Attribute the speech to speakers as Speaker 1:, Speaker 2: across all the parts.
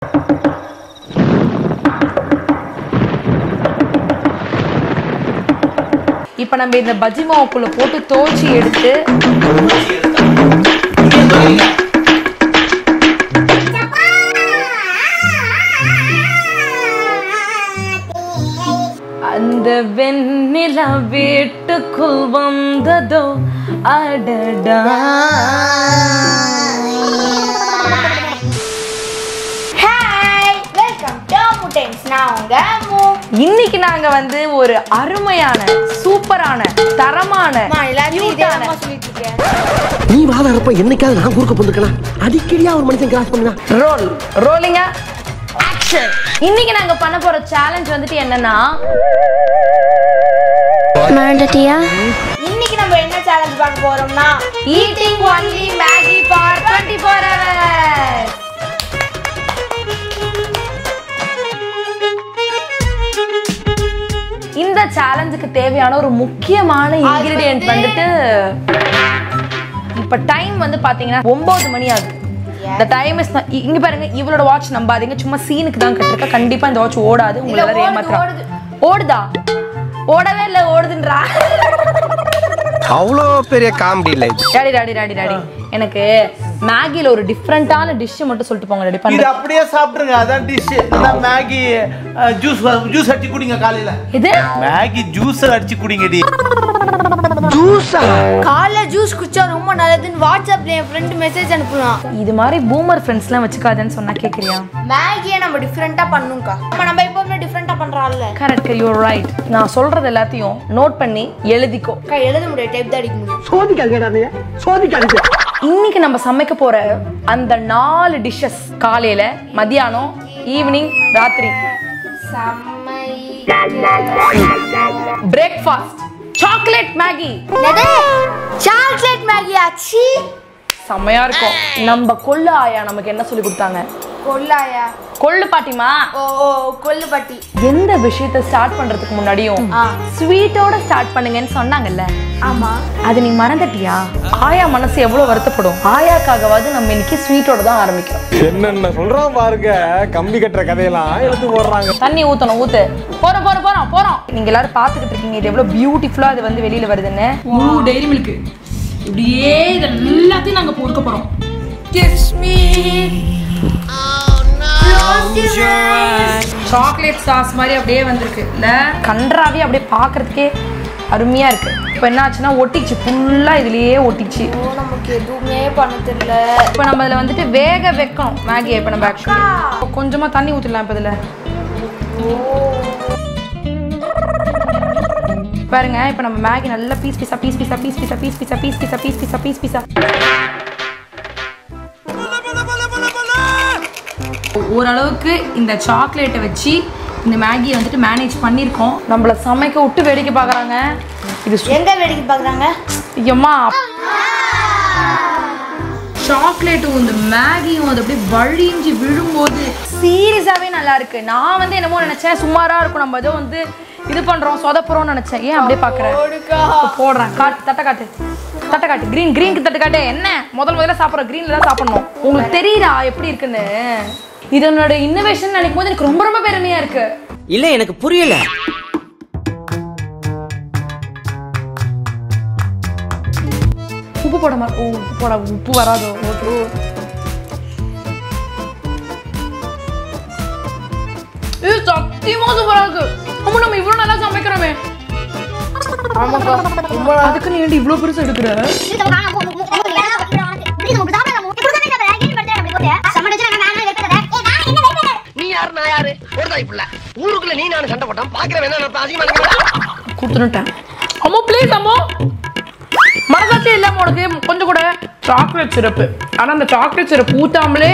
Speaker 1: இப்போ நம்ம இந்த பஜ்ஜி மாவுக்குள்ள போட்டு தோச்சி எடுத்து அந்த வெண்ணிலா வீட்டுக்குள் வந்ததோ அடடா. இன்னைக்கு நாங்க வந்து ஒரு அருமையான சூப்பரான தரமான
Speaker 2: நீ வாதாரப்ப என்னைக்காவது நான் குறுக்க போட்டுக்கலாம். அடிக்கடியா ஒரு மனுஷன் கிராஸ் பண்ணுவா.
Speaker 1: ரோலிங்க ஆக்ஷன். இன்னைக்கு நாங்க பண்ண போற சேலஞ்ச் வந்துட்டு என்னன்னா
Speaker 3: மறந்துட்டியா?
Speaker 4: இன்னைக்கு நம்ம என்ன சேலஞ்ச் பார்க்க போறோம்னா
Speaker 1: eating only Maggi for 24 hours. இந்த சேலஞ்சுக்கு தேவையான ஒரு முக்கியமான இன்கிரிடியன்ட் வந்துட்டு இப்ப டைம் வந்து பாத்தீங்கன்னா 9 மணி ஆகுது. The time is இங்க பாருங்க, இவளோட வாட்ச் நம்பாதீங்க, சும்மா சீனுக்கு தான் கட்டிருக்க. கண்டிப்பா இந்த வாட்ச் ஓடாது. உங்களை எல்லாரும் ஏமாத்துறா. ஓடுதா? ஓடவே இல்ல, ஓடுதுன்றா.
Speaker 5: அவ்வளோ பெரிய காமெடி இல்ல இது.
Speaker 1: டாடி டாடி டாடி டாடி எனக்கு மேகில ஒரு டிஃபரண்டான டிஷ் மட்டும் சொல்லிட்டு போங்க டாடி.
Speaker 6: இது அப்படியே சாப்பிடுங்க. அதான் டிஷ். அதான் மேகி ஜூஸ் அடிச்சு குடிங்க காலையில.
Speaker 1: இது
Speaker 6: மேகி ஜூஸ் அடிச்சு குடிங்கடி.
Speaker 2: ஜூஸா?
Speaker 4: காலைல ஜூஸ் குடிச்சா ரொம்ப நல்லதுன்னு வாட்ஸ்அப்ல என் ஃப்ரெண்ட் மெசேஜ் அனுப்புறான்.
Speaker 1: இது மாதிரி பூமர் ஃப்ரெண்ட்ஸ்லாம் வச்சுக்காதேன்னு சொன்னா கேக்குறியா?
Speaker 4: மேகியை நம்ம டிஃபரெண்டா பண்ணுங்கக்கா. நம்ம எப்பவுமே டிஃபரெண்டா பண்றோம்ல.
Speaker 1: Correct, you are right. நான் சொல்றது எல்லாத்தையும் நோட் பண்ணி எழுதிக்கோ.
Speaker 4: அக்கா எழுத முடியாது, டைப் தான் அடிக்க முடியும்.
Speaker 2: சோதிக்காதீங்க, சோதிக்காதீங்க.
Speaker 1: இன்னைக்கு நம்ம சமைக்க போற அந்த 4 டிஷ்ஷஸ் காலையில, மதியானம், ஈவினிங், ராத்திரி breakfast chocolate Maggi.
Speaker 4: Chocolate Maggi ஆச்சி
Speaker 1: செமையா இருக்கும். நம்ம கொள்ளு ஆயா நமக்கு என்ன சொல்லி கொடுத்தாங்க?
Speaker 4: கொல்லாயா?
Speaker 1: கொள்ளு பாட்டிமா.
Speaker 4: ஓ கொள்ளு பாட்டி.
Speaker 1: எந்த விஷயத்தை ஸ்டார்ட் பண்றதுக்கு முன்னாடியும் ஸ்வீட்டோட ஸ்டார்ட் பண்ணுங்கன்னு சொன்னாங்கல்ல.
Speaker 4: ஆமா,
Speaker 1: அது நீ மறந்துட்டியா? ஆயா மனசு எவ்வளவு வருத்தப்படும். ஆயாக்காகவாது நம்ம இன்னைக்கு ஸ்வீட்டோட தான் ஆரம்பிக்கிறோம்.
Speaker 5: என்னென்ன சொல்றான் பாருங்க, கம்பி கட்டுற கதையெல்லாம் எடுத்து போடுறாங்க.
Speaker 1: தண்ணி ஊத்தணும், ஊத்து. போறோம் போறோம் போறோம் போறோம். நீங்க எல்லாரும் பாத்துக்கிட்டு இருக்கீங்க இது எவ்வளவு பியூட்டிஃபுல்லா அது வந்து வெளியில வருதுன்னு. டெய்ரி மில்க் இப்படியே இது எல்லாத்தையும் நாங்க பொறுக்க போறோம். Kiss me. சாக்லேட் சாஸ் மாதிரி அப்படியே வந்திருக்கு இல்ல? கன்றாவே அப்படியே பாக்குறதுக்கே அருமையா இருக்கு. இப்போ என்ன ஆச்சுன்னா ஒட்டிச்சு, ஃபுல்லா இதுலயே ஒட்டிச்சு.
Speaker 4: நமக்கு எதுவுமே பண்ண தெரியல.
Speaker 1: இப்போ நம்ம இதுல வந்துட்டு வேக வைக்கணும் மேகியை. இப்போ நம்ம ஆக்சுவலி கொஞ்சமா தண்ணி ஊத்திடலாம். இப்போ இதுல பாருங்க, இப்போ நம்ம மேகி நல்லா பீஸ் பீஸா பீஸ் பீஸா பீஸ் பீஸா பீஸ் பீஸா பீஸ் பீஸா பீஸ் பீஸா பீஸ் பீஸா ஓரளவுக்கு இந்த சாக்லேட்டை வச்சு இந்த மேகியை வந்துட்டு மேனேஜ் பண்ணியிருக்கோம். நம்மள சமைக்க விட்டு வேடிக்கை பார்க்குறாங்க. இது
Speaker 4: எங்க வேடிக்கை பார்க்குறாங்க?
Speaker 1: ஐயம்மா, சாக்லேட்டும் இந்த மேகியும் அது அப்படியே வழிஞ்சி விழும்போது சீரியஸாவே நல்லா இருக்கு. நான் வந்து என்னமோ நினைச்சேன் சுமாரா இருக்கும், நம்ம ஏதோ வந்து இது பண்றோம் சொதப்புறோம்னு நினைச்சேன். ஏன் அப்படியே பாக்குறேன்? போடுறேன். காட்டு, தட்டை காட்டு, தட்டை காட்டு. கிரீனுக்கு தட்டு காட்டு. என்ன முதல்ல சாப்பிட்றோம், கிரீன்ல தான் சாப்பிடணும். உங்களுக்கு தெரியுதா எப்படி இருக்குன்னு? இதனோட இன்னோவேஷன் நினைக்கும் போது எனக்கு ரொம்ப ரொம்ப பெருமையா இருக்கு.
Speaker 2: இல்ல எனக்கு புரியல.
Speaker 1: உப்பு போட மாதிரி. ஓ உப்பு போட, உப்பு வராதோ? ஓகே. இது சத்தியமா சூப்பரா இருக்கு. அம்மா நம்ம இவ்வளவு நல்லா சமைக்கிறோமே. அதுக்கு நீ ஏன்டி இவ்வளவு பெருசா எடுக்கிற?
Speaker 2: நீ யாரு நான் யாரு? ஒரு தாய் புள்ள. ஊருக்குள்ள நீ நானும் சண்டை போட்டான். பாக்குறவன் என்ன அதிகமா
Speaker 1: கொடுத்துட்டேன். அம்மா ப்ளீஸ் அம்மா, மனசாட்சி இல்லாம உனக்கு கொஞ்சம் கூட சாக்லேட் சிரப்பு. ஆனா அந்த சாக்லேட் சிரப் ஊத்தாமலே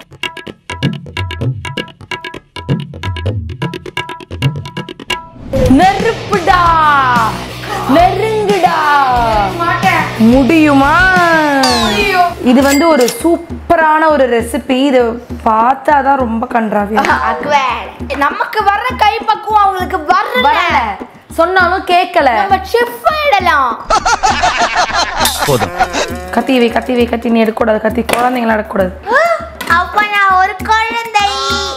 Speaker 1: நெருப்புடா, நெருங்குடா. முடியுமா? இது வந்து ஒரு சூப்பரான ஒரு ரெசிபி. இது பார்த்தாதான் ரொம்ப கன்றாவியா.
Speaker 4: நமக்கு வர்ற கை பக்குவம் அவங்களுக்கு வரல.
Speaker 1: சொன்னாலும் கேட்கல.
Speaker 4: நம்ம செஃப் ஆயிடலாம்.
Speaker 1: கத்தி வை, கத்தி வை, கத்தி. நீ எடுக்கக்கூடாது கத்தி. குழந்தைங்கள எடுக்கக்கூடாது.
Speaker 4: அப்ப நான் ஒரு குழந்தை.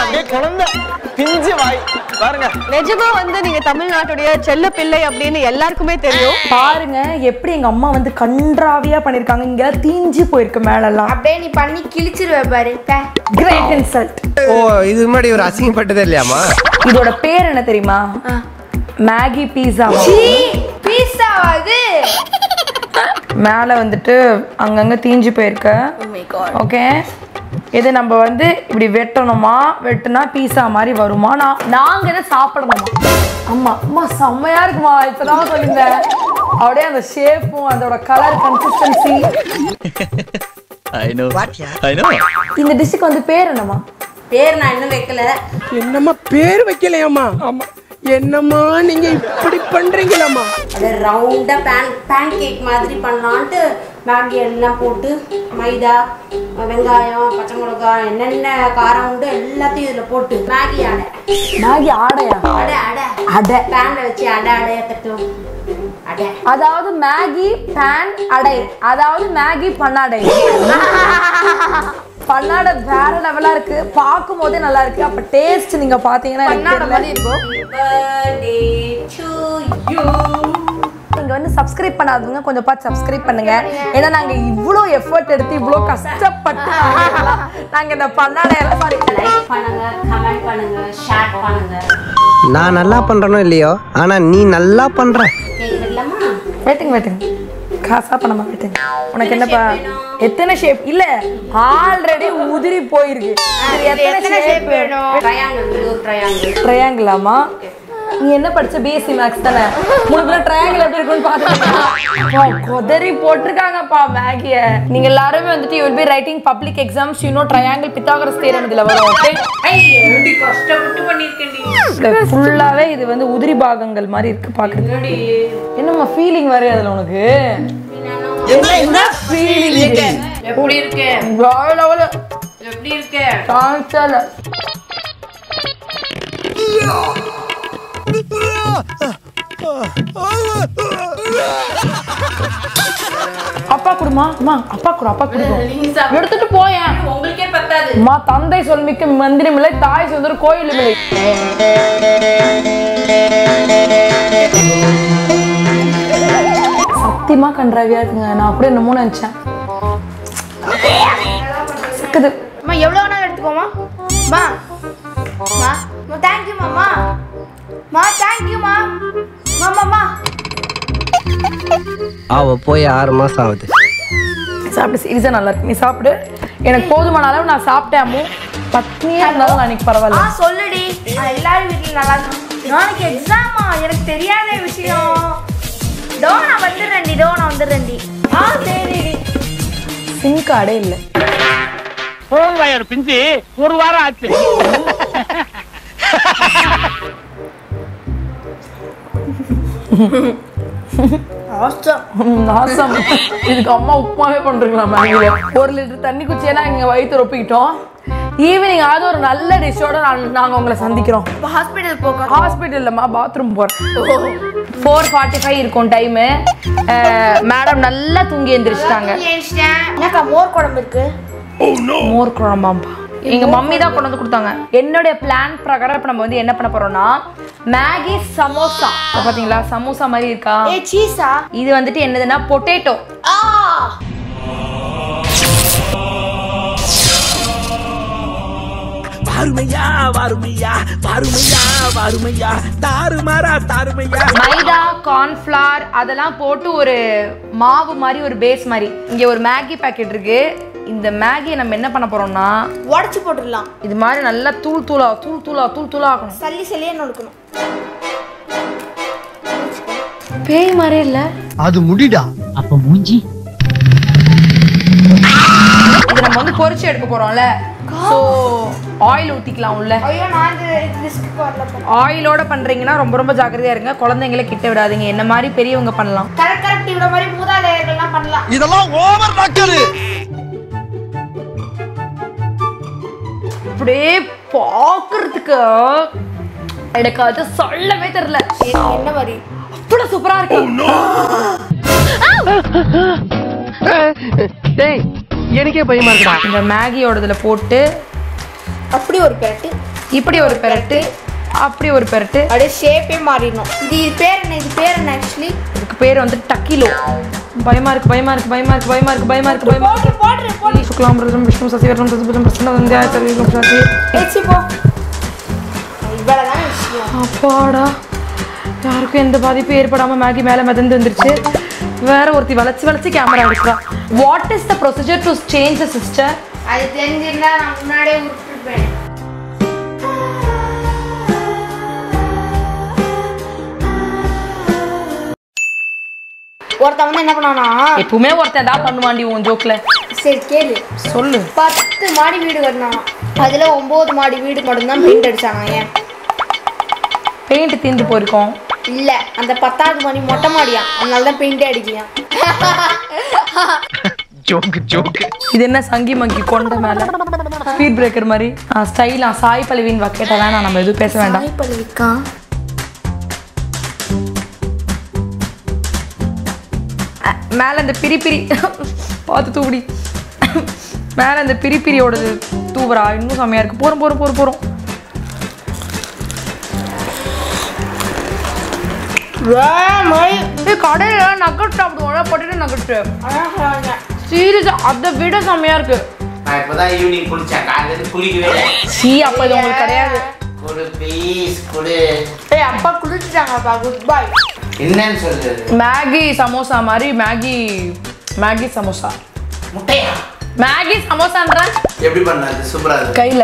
Speaker 5: அப்படியே குழந்தை பிஞ்சு வாய் பாருங்க.
Speaker 3: நிஜமா வந்து நீங்க தமிழ்நாட்டுடைய செல்ல பிள்ளை அப்படின்னு எல்லாருக்குமே தெரியும்.
Speaker 1: பாருங்க எப்படி எங்க அம்மா வந்து கன்றாவியா பண்ணிருக்காங்க. இங்க தீஞ்சு போயிருக்கு மேலெல்லாம்.
Speaker 4: அப்படியே நீ பண்ணி கிழிச்சிருவ பாரு.
Speaker 1: Great insult.
Speaker 2: ஓ இது முன்னாடி ஒரு அசிங்கப்பட்டதே இல்லையாமா?
Speaker 1: இதோட பேர் என்ன தெரியுமா? மேகி பீஸா.
Speaker 4: பீஸாவா இது?
Speaker 1: மேல வந்துட்டு அங்கங்க தீஞ்சு போயிருக்கு. ஓகே, இது நம்ம வந்து இப்படி வெட்டணுமா? வெட்டுனா பீஸா மாதிரி வருமா? நாங்க இதை சாப்பிடணுமா? ஆமா அம்மா செம்மையா இருக்குமா. இப்பதான் சொல்லுங்க. அப்படியே அந்த ஷேப்பும் அதோட கலர் கன்சிஸ்டன்சி. இந்த டிஷ்ஷுக்கு வந்து பேர் என்னமா?
Speaker 4: பேர் நான் இன்னும் வைக்கல.
Speaker 7: என்னம்மா பேர் வைக்கலையாம்மா? ஆமா. என்னம்மா நீங்க இப்படி பண்றீங்களாம்மா?
Speaker 4: அது ரவுண்டா பேன் கேக் மாதிரி பண்ணலான்ட்டு மேகி எல்லாம் போட்டு மைதா, வெங்காயம், பச்சை மிளகாய், என்னென்ன காரம் உண்டு எல்லாத்தையும் இதுல போட்டு மேகி அடை.
Speaker 1: மேகி ஆடையா?
Speaker 4: அடை அடை
Speaker 1: அடை.
Speaker 4: பேன்ல வச்சு அடையா தட்டும். அடை
Speaker 1: அதாவது மேகி பேன் அடை, அதாவது மேகி பண்ணாடை. பண்ணாடை வேற லெவலா இருக்கு. பார்க்கும் போதே நல்லா இருக்கு. அப்ப டேஸ்ட் நீங்க பாத்தீங்கன்னா பண்ணாடை மாதிரி இருக்கும். நீங்க வந்து சப்ஸ்கிரைப் பண்ணாதவங்க கொஞ்சம் பார்த்து சப்ஸ்கிரைப் பண்ணுங்க. ஏன்னா நாங்க இவ்ளோ எஃபர்ட் எடுத்து இவ்ளோ கஷ்டப்பட்டு நாங்க இந்த பண்ணாடை எல்லாம்
Speaker 4: லைக் பண்ணுங்க, கமெண்ட் பண்ணுங்க, ஷேர் பண்ணுங்க.
Speaker 2: நான் நல்லா பண்றனோ இல்லையோ, ஆனா நீ நல்லா பண்ற.
Speaker 4: கேக்குதுல்லம்மா?
Speaker 1: வெயிட்டிங் காசா பண்ணமா வெயிட்டிங். உனக்கு என்னப்பா எத்தனை ஷேப்? இல்ல ஆல்ரெடி உதிரி போயிருக்கு.
Speaker 4: எத்தனை ஷேப் வேணும்? ட்ரையாங்கிள், ஒரு ட்ரையாங்கிள்.
Speaker 1: ட்ரையாங்கிளாமா? நீ என்ன படிச்ச? பிஎஸ்சி மேக்ஸ் தானே. உங்களுக்கு ட்ரையாங்கிள் எப்படி இருக்குன்னு பாத்துக்கோங்க. கொதறி போட்டிருக்காங்கப்பா மேகிய. நீங்க எல்லாரும் வந்துட்டு you will be writing public exams, you know triangle Pythagoras theorem இதுல வரும். ஓகே,
Speaker 4: எப்படி கஷ்டப்பட்டு பண்ணிருக்கேன்.
Speaker 1: ஃபுல்லாவே இது வந்து உதிரி பாகங்கள் மாதிரி இருக்கு பாக்குறது. என்னம்மா ஃபீலிங் வர அதுல உனக்கு? என்ன ஃபீலிங்?
Speaker 4: எப்படி இருக்கு?
Speaker 1: வேற லெவல்.
Speaker 4: எப்படி இருக்கு?
Speaker 1: கான்சல். அப்பா குடுமா? அம்மா அப்பா குடு, அப்பா குடுங்க. எடுத்துட்டு போயேன்.
Speaker 4: உங்களுக்கே பத்தாது.
Speaker 1: அம்மா தந்தை சொல்மிக்க மந்திரமில்லை, தாய் சொல்ற கோயிலுமில்லை. சத்தியமா கன்றாவியா இருக்குங்க. நான் அப்படியே என்னமோ நினைச்சேன்.
Speaker 4: அம்மா எவ்வளவு வேணாலும் எடுத்துக்கோமா. மா மா தேங்க் யூ மாமா. மா தேங்க் யூ மா. மாமா
Speaker 2: அவ போய் 6 மாசம் ஆகுது.
Speaker 1: சாப்பிடு, சீரியஸா நல்லா இருக்கு. நீ சாப்பிடு. எனக்கு போதுமான அளவு நான் சாப்பிட்டேன். அம்மு பத்னியா இருந்தாலும் நான் இன்னைக்கு பரவாயில்ல.
Speaker 4: சொல்லுடி. எல்லாரும் வீட்டுல நல்லா இருக்கு. நாளைக்கு எக்ஸாமா? எனக்கு தெரியாத விஷயம். நான் வந்துடுறேன்டி. சரி.
Speaker 1: சிம் கார்டே இல்ல.
Speaker 7: போன் வயர் பிஞ்சு ஒரு வாரம் ஆச்சு.
Speaker 1: நாசம். இதுக்கு அம்மா உப்புமாவே பண்றீங்களா மேகில? 1 லிட்டர் தண்ணி குச்சியா இங்க வயிற்று ரொப்பிக்கிட்டோம். ஈவினிங் ஆவது ஒரு நல்ல டிஷ்ஷோட நாங்க உங்களை சந்திக்கிறோம்.
Speaker 4: ஹாஸ்பிடல் போக.
Speaker 1: ஹாஸ்பிட்டல் இல்லம்மா, பாத்ரூம் போறேன். 4:45 இருக்கும் டைம். மேடம் நல்லா தூங்கி எந்திரிச்சிட்டாங்க.
Speaker 4: என்னக்கா மோர் குழம்பு இருக்கு?
Speaker 1: மோர் குழம்பாம்பா எங்க மம்மி தான் கொண்டு வந்து கொடுத்தாங்க. என்னுடைய பிளான் பிரகாரம் இப்ப நம்ம வந்து என்ன பண்ண போறோம்னா மேகி சமோசா. பாத்தீங்களா சமோசா மாதிரி இருக்கா?
Speaker 4: சீஸா?
Speaker 1: இது வந்துட்டு என்னதுன்னா பொட்டேட்டோ.
Speaker 7: வாருமையா வாருமையா வாருமையா வாருமையா தாறுமாறா தாறுமையா.
Speaker 1: மைதா, கார்ன்ஃப்ளவர் அதெல்லாம் போட்டு ஒரு மாவு மாதிரி ஒரு பேஸ் மாதிரி. இங்க ஒரு மேகி பாக்கெட் இருக்கு. இந்த மேகியை நம்ம என்ன பண்ண போறோம்னா
Speaker 4: உடைச்சு போட்டுடலாம்.
Speaker 1: இது மாதிரி நல்லா தூள் தூளா ஆக்கணும்.
Speaker 4: சல்லியா நொறுக்கணும்.
Speaker 1: பேய் மாதிரி இல்ல
Speaker 2: அது முடிடா.
Speaker 7: அப்ப மூஞ்சி
Speaker 1: இது நம்ம வந்து பொரிச்சு எடுக்க போறோம்ல. சோ ஆயில் ஊத்திக்கலாம் உள்ள.
Speaker 4: ஐயோ நான் இந்த ரிஸ்க் வரல.
Speaker 1: ஆயிலோட பண்றீங்கன்னா ரொம்ப ஜாக்கிரதையா இருங்க. குழந்தைங்களை கிட்ட விடாதீங்க. என்ன மாதிரி பெரியவங்க பண்ணலாம்.
Speaker 4: கரெக்ட் இவர மாதிரி மூதாதையர்கள்லாம் பண்ணலாம்.
Speaker 2: இதெல்லாம் ஓவர் டாக்டர்.
Speaker 1: அப்படியே பாக்குறதுக்கு எனக்கு அது சொல்லவே தெரியல.
Speaker 4: என்ன மாதிரி
Speaker 1: அவ்வளவு சூப்பரா இருக்கு.
Speaker 2: டேய் எனக்கே பயமா இருக்குடா.
Speaker 1: இந்த மேகியோட இதுல போட்டு
Speaker 4: அப்படி ஒரு பேட்டு
Speaker 1: இப்படி ஒரு பெரட்டு, அப்படி ஒரு பெரட்டு.
Speaker 4: அப்படியே ஷேப்பே மாறிடணும். இது பேர் என்ன? இது பேர் என்ன ஆக்சுவலி?
Speaker 1: இதுக்கு பேர் வந்து டக்கிலோ. பயமா இருக்கு, பயமா இருக்கு, பயமா இருக்கு, பயமா இருக்கு, பயமா இருக்கு, பயமா இருக்கு. போடு சுக்லாம்பரம் விஷ்ணு சசிவரம் சசிபுஜம் பிரசன்ன வந்தியாய சர்வீகம் சாதி.
Speaker 4: ஏச்சி போ. இவ்வளவுதான் விஷயம்.
Speaker 1: அப்பாடா, யாருக்கும் எந்த பாதிப்பும் ஏற்படாம மேகி மேல மிதந்து வந்துருச்சு. வேற ஒருத்தி வளைச்சு கேமரா எடுக்கிறா. What is the procedure to change the sister?
Speaker 4: அது தெரிஞ்சிருந்தா நான் முன்னாடியே விட்டுருப்பேன். ஒருத்தன் வந்து என்ன பண்ணானா,
Speaker 1: எப்பவுமே ஒருத்தன் தான் பண்ணுவாண்டி உன் ஜோக்ல.
Speaker 4: சரி கேளு
Speaker 1: சொல்லு.
Speaker 4: 10 மாடி வீடு கட்டினானா, அதுல 9 மாடி வீடு மட்டும்தான் பெயிண்ட் அடிச்சானா. ஏன்?
Speaker 1: பெயிண்ட் தீந்து போயிருக்கோம்.
Speaker 4: இல்ல, அந்த 10வது மாடி மொட்டை மாடியா, அதனாலதான் பெயிண்டே அடிக்கலையா.
Speaker 1: இது என்ன சங்கி மங்கி கொண்ட மேல ஸ்பீட் பிரேக்கர் மாதிரி ஸ்டைலா சாய் பல்லவின் வக்கேட்ட வேணாம், நம்ம எதுவும் பேச வேண்டாம்.
Speaker 4: சாய் பல்லவிக்கா
Speaker 1: மேல இந்த பிரிப்பிரி பார்த்து தூவுடி. மேல இந்த பிரிப்பிரியோடது தூவுறா, இன்னும் செம்மையா இருக்கு. போறோம் போறோம் போறோம் போறோம். கடையில நக்கட் சாப்பிடுவோம், பொட்டேட்டோ நக்கட். சீரியஸா அதை விட செம்மையா இருக்கு.
Speaker 6: நான் இப்பதான் ஈவினிங் குளிச்சேன், காலையில இருந்து குளிக்கவே இல்லை.
Speaker 1: சீ, அப்ப இது உங்களுக்கு கிடையாது.
Speaker 6: குடு ப்ளீஸ் குடு.
Speaker 4: ஏய் அப்பா குளிச்சிட்டாங்கப்பா, குட் பை.
Speaker 6: என்னன்னு சொல்றது?
Speaker 1: மேகி சமோசா மாதிரி மேகி சமோசா.
Speaker 6: முட்டையா?
Speaker 1: மேகி சமோசான்ற
Speaker 6: எப்படி பண்ணது? சூப்பரா இருக்கு.
Speaker 1: கையில.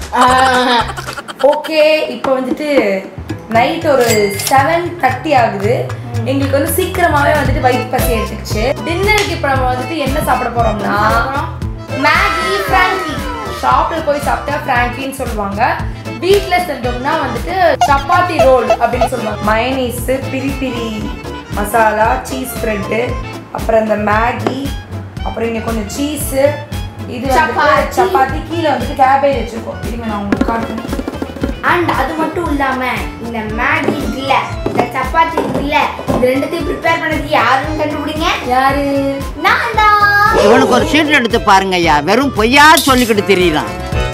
Speaker 1: ஓகே, இப்போ வந்துட்டு நைட் ஒரு 7:30 ஆகுது. எங்களுக்கு வந்து சீக்கிரமாவே வந்துட்டு வயிற்று பசி எடுத்துக்கிச்சு. டின்னருக்கு இப்போ நம்ம வந்துட்டு என்ன சாப்பிட போறோம்னா
Speaker 4: மேகி ஃப்ராங்கி.
Speaker 1: ஷாப்ல போய் சாப்பிட்டா ஃப்ராங்கின்னு சொல்லுவாங்க. வீட்டில் செஞ்சோம்னா வந்துட்டு சப்பாத்தி ரோல் அப்படின்னு சொல்லுவாங்க. மயனீஸ், பிரி பிரி மசாலா, சீஸ் ஸ்ப்ரெட்டு, அப்புறம் இந்த மேகி, அப்புறம் இங்கே கொஞ்சம் சீஸு, இது சப்பாத்தி, கீழே வந்துட்டு கேபேஜ் வச்சுருக்கோம். இருங்க நான் உங்களுக்கு காட்டுறேன்.
Speaker 4: அண்ட் அது மட்டும் இல்லாம இந்த மேகி இல்ல, இந்த சப்பாத்தி இல்ல, இது ரெண்டுத்தையும் ப்ரிப்பேர் பண்ணது யாருன்னு கண்டுபிடிங்க.
Speaker 1: யாரு?
Speaker 4: நான் தான்.
Speaker 2: இவனுக்கு ஒரு சீட் எடுத்து பாருங்க ஐயா, வெறும் பொய்யா சொல்லிக்கிட்டு தெரியலாம்.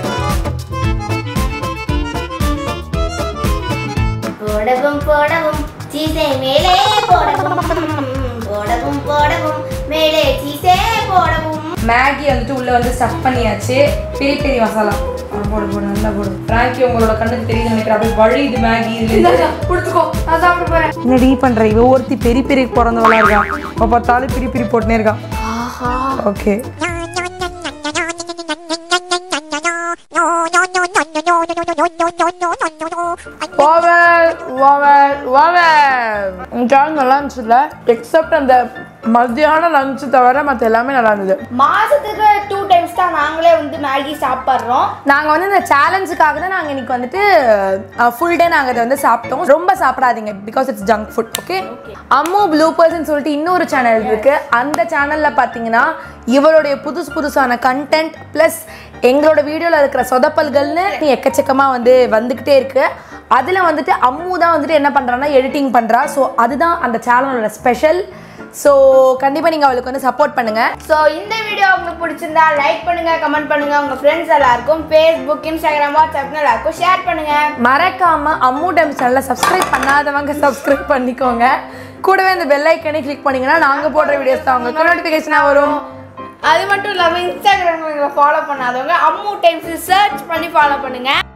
Speaker 4: போடவும் போடவும் சீசை மேலே போடவும், போடவும் போடவும் மேலே சீசே போடவும்.
Speaker 1: மேகி வந்துட்டு உள்ள வந்து ஸ்டஃப் பண்ணியாச்சு. பெரிய பெரிய மசாலா போடு போடு, நல்லா போடு. ஃப்ராங்கி உங்களோட கண்ணுக்கு தெரியுது நினைக்கிறேன். அப்படியே வழி இது மேகி. இது கொடுத்துக்கோ, நான் சாப்பிட போறேன். என்ன டீ பண்ற? இவ ஒருத்தி பெரிய பெரிய பிறந்தவளா இருக்கா. இப்போ பார்த்தாலும் பிரி பிரி போட்டுனே இருக்கா. ஓகே, நல்லா இருந்துச்சுல. எக்ஸப்ட் அந்த மத்தியான லஞ்ச் தவிர மற்ற எல்லாமே நல்லா இருந்தது.
Speaker 4: மாசத்துக்கு 2 டைம்ஸ் தான் நாங்களே வந்து மேகி சாப்பிட்றோம்.
Speaker 1: நாங்கள் வந்து இந்த சேலஞ்சுக்காக தான் நாங்கள் இன்னைக்கு வந்துட்டு ஃபுல் டே நாங்கள் அதை வந்து சாப்பிட்டோம். ரொம்ப சாப்பிடாதீங்க, because it's junk food. Okay, Ammu ப்ளூபர்ஸ்ன்னு சொல்லிட்டு இன்னொரு சேனல் இருக்கு. அந்த சேனலில் பார்த்தீங்கன்னா இவளுடைய புதுசான கண்டென்ட் ப்ளஸ் எங்களோட வீடியோவில் இருக்கிற சொதப்பல்கள்னு எக்கச்சக்கமாக வந்துக்கிட்டே இருக்கு. அதில் வந்துட்டு அம்மு தான் வந்துட்டு என்ன பண்ணுறான்னா எடிட்டிங் பண்ணுறா. ஸோ அதுதான் அந்த சேனலோட ஸ்பெஷல். ஸோ கண்டிப்பாக நீங்கள் அவளுக்கு வந்து சப்போர்ட் பண்ணுங்கள்.
Speaker 4: ஸோ இந்த வீடியோ உங்களுக்கு பிடிச்சிருந்தா லைக் பண்ணுங்க, கமெண்ட் பண்ணுங்க, உங்கள் ஃப்ரெண்ட்ஸ் எல்லாருக்கும் ஃபேஸ்புக், இன்ஸ்டாகிராம், வாட்ஸ்அப் எல்லாருக்கும் ஷேர் பண்ணுங்க.
Speaker 1: மறக்காம அம்மு டைம் சேனலை சப்ஸ்கிரைப் பண்ணாதவங்க சப்ஸ்கிரைப் பண்ணிக்கோங்க. கூடவே இந்த பெல் ஐக்கனை கிளிக் பண்ணீங்கன்னா நாங்கள் போடுற வீடியோஸ் தான் உங்களுக்கு நோட்டிஃபிகேஷனாக வரும்.
Speaker 4: அது மட்டும் இல்லாமல் இன்ஸ்டாகிராமில் எங்களை ஃபாலோ பண்ணாதவங்க அம்மு டைம்ஸ் சர்ச் பண்ணி ஃபாலோ பண்ணுங்க.